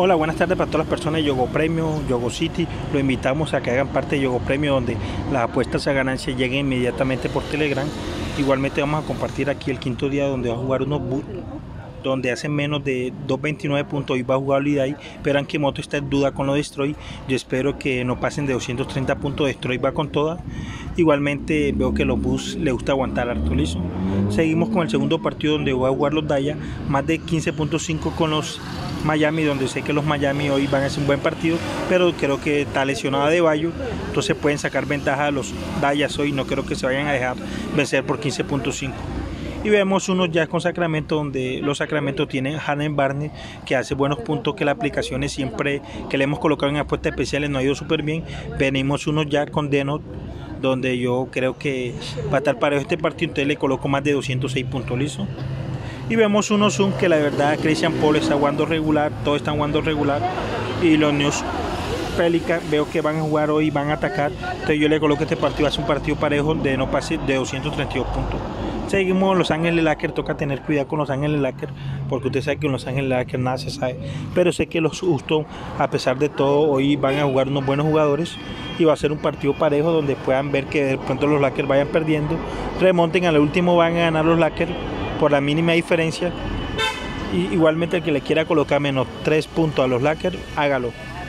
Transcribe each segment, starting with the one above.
Hola, buenas tardes para todas las personas de Yogo Premio, Yogo City. Lo invitamos a que hagan parte de Yogo Premio, donde las apuestas a ganancia lleguen inmediatamente por Telegram. Igualmente vamos a compartir aquí el quinto día donde va a jugar unos donde hacen menos de 2.29 puntos y va a jugar Liday, pero aunque Moto está en duda con lo de Destroy, yo espero que no pasen de 230 puntos. Destroy va con toda. Igualmente veo que los Bus le gusta aguantar harto, listo. Seguimos con el segundo partido donde voy a jugar los Daya, más de 15.5 con los Miami, donde sé que los Miami hoy van a hacer un buen partido, pero creo que está lesionada de Bayo, entonces pueden sacar ventaja a los Dayas hoy. No creo que se vayan a dejar vencer por 15.5. Y vemos unos ya con Sacramento, donde los Sacramento tienen Hanen Barney, que hace buenos puntos, que las aplicaciones siempre que le hemos colocado en apuestas especiales no ha ido súper bien. Venimos unos ya con Denot, donde yo creo que va a estar parejo este partido, entonces le coloco más de 206 puntos, listo. Y vemos unos Zoom que la verdad Christian Paul está jugando regular, todos están jugando regular, y los News Pelican veo que van a jugar hoy, van a atacar, entonces yo le coloco este partido, hace un partido parejo de no pase de 232 puntos. Seguimos Los Ángeles Lakers, toca tener cuidado con Los Ángeles Lakers, porque usted sabe que en Los Ángeles Lakers nada se sabe, pero sé que los Houston, a pesar de todo, hoy van a jugar unos buenos jugadores y va a ser un partido parejo donde puedan ver que de pronto los Lakers vayan perdiendo, remonten al último, van a ganar los Lakers por la mínima diferencia. Y igualmente el que le quiera colocar menos 3 puntos a los Lakers, hágalo,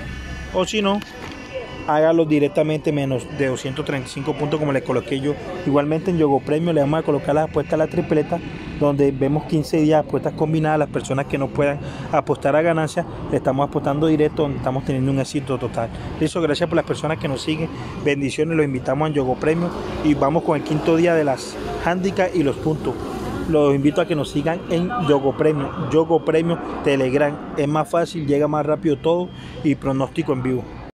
o si no, hágalo directamente menos de 235 puntos como le coloqué yo. Igualmente en Yogo Premio le vamos a colocar las apuestas a la tripleta, donde vemos 15 días apuestas combinadas. Las personas que no puedan apostar a ganancias, le estamos apostando directo, donde estamos teniendo un éxito total. Listo, gracias por las personas que nos siguen, bendiciones, los invitamos a Yogo Premio y vamos con el quinto día de las handicaps y los puntos. Los invito a que nos sigan en Yogo Premio Telegram, es más fácil, llega más rápido todo y pronóstico en vivo.